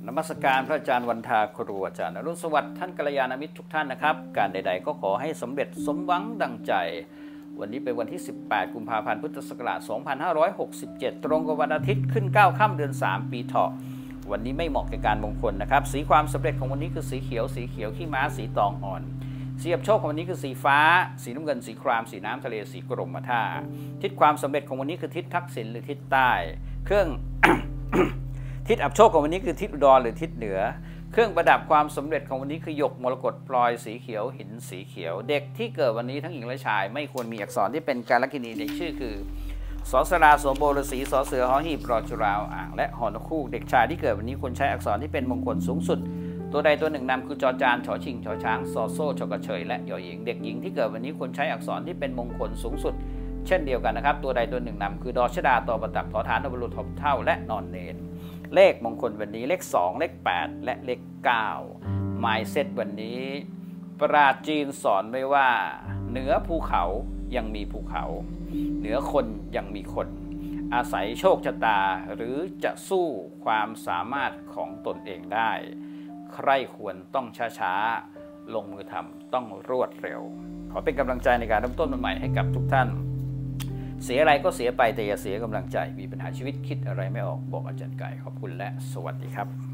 นมัสการพระอาจารย์วันทาครูอาจารย์อรุณสวัสดิ์ท่านกัลยาณมิตรทุกท่านนะครับการใดๆก็ขอให้สำเร็จสมหวังดังใจวันนี้เป็นวันที่18กุมภาพันธ์พุทธศักราช2567ตรงกับวันอาทิตย์ขึ้น9ค่ำเดือน3ปีเถาะวันนี้ไม่เหมาะแก่การมงคลนะครับสีความสำเร็จของวันนี้คือสีเขียวขี้ม้าสีตองอ่อนสีอับโชคของวันนี้คือสีฟ้าสีน้ำเงินสีครามสีน้ำทะเลสีกรมท่าทิศความสำเร็จของวันนี้คือทิศทักษิณหรือทิศใต้เครื่อง ทิศอับโชคของวันนี้คือทิศอุดรหรือทิศเหนือเครื่องประดับความสำเร็จของวันนี้คือหยกมรกตพลอยสีเขียวหินสีเขียวเด็กที่เกิดวันนี้ทั้งหญิงและชายไม่ควรมีอักษรที่เป็นการลัคนีในชื่อคือสสราสวมโบฤษีสเสือหอหีบรอจุราวอ่างและหอนกฮูกเด็กชายที่เกิดวันนี้ควรใช้อักษรที่เป็นมงคลสูงสุดตัวใดตัวหนึ่งนำคือจอจานฉอชิงฉอช้างซอโซ่ชกระเฉยและยอหญิงเด็กหญิงที่เกิดวันนี้ควรใช้อักษรที่เป็นมงคลสูงสุดเช่นเดียวกันนะครับตัวใดตัวหนึ่งนำคือดอชดาตอประตับทอฐานบรุษทบเท่าและนอนเนนเลขมงคลวันนี้เลข2เลข8และเลข9หมายเซตวันนี้ปราชญ์จีนสอนไว้ว่าเหนือภูเขายังมีภูเขาเหนือคนยังมีคนอาศัยโชคชะตาหรือจะสู้ความสามารถของตนเองได้ใครควรต้องช้าๆลงมือทำต้องรวดเร็วขอเป็นกำลังใจในการเริ่มต้นใหม่ให้กับทุกท่านเสียอะไรก็เสียไปแต่อย่าเสียกำลังใจมีปัญหาชีวิตคิดอะไรไม่ออกบอกอาจารย์ไก่ขอบคุณและสวัสดีครับ